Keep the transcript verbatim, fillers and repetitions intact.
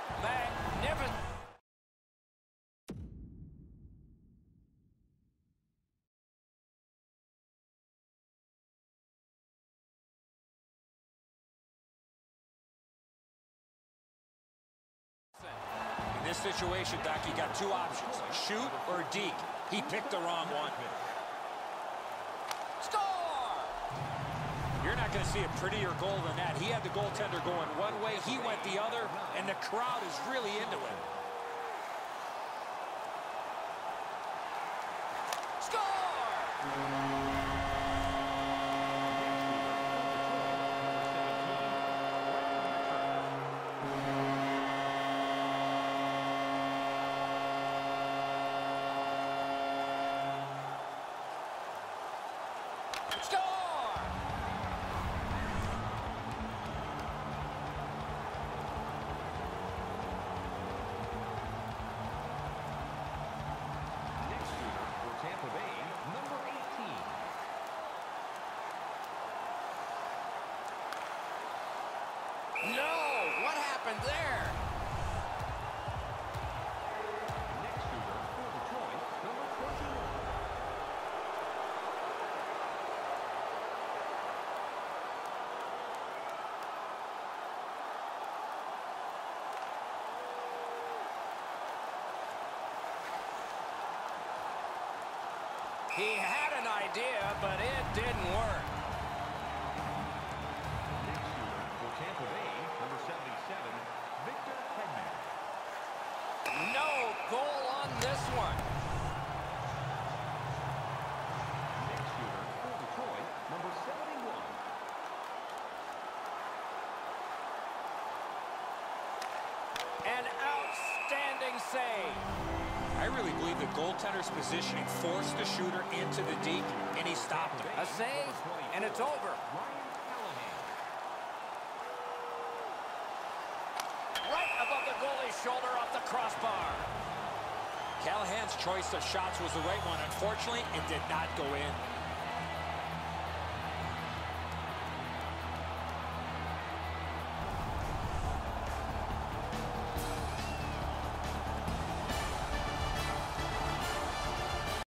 Magnificent. In this situation, Doc, you got two options, shoot or deke. He picked the wrong one. Score! You're not going to see a prettier goal than that. He had the goaltender going one way, he went the other, and the crowd is really into it. Score! No! What happened there? Next shooter for Detroit, number twenty-one. He had an idea, but it didn't work. Tampa Bay, number seventy-seven, Victor Hedman. No goal on this one. Next shooter for Detroit, number seventy-one. An outstanding save. I really believe the goaltender's positioning forced the shooter into the deke, and he stopped him. A save, and it's over. Above the goalie's shoulder off the crossbar. Callahan's choice of shots was the right one. Unfortunately, it did not go in.